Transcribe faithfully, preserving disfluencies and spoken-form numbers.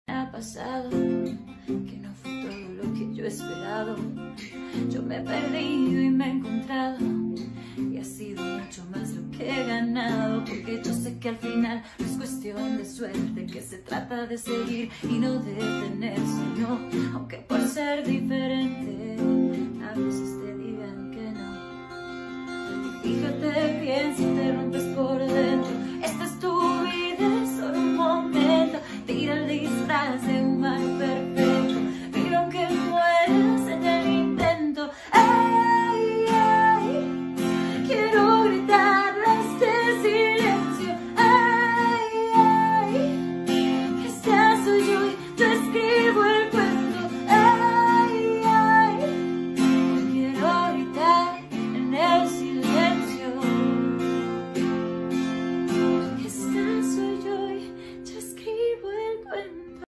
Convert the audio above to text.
ha pasado, que no fue todo lo que yo he esperado. Yo me he perdido y me he encontrado, y ha sido mucho más lo que he ganado, porque yo sé que al final no es cuestión de suerte, que se trata de seguir y no de detenerse, no, aunque por ser diferente a veces te digan que no. Y fíjate bien si te rompes por dentro, esta es tu vida, es solo un momento, tira el disfraz de un mal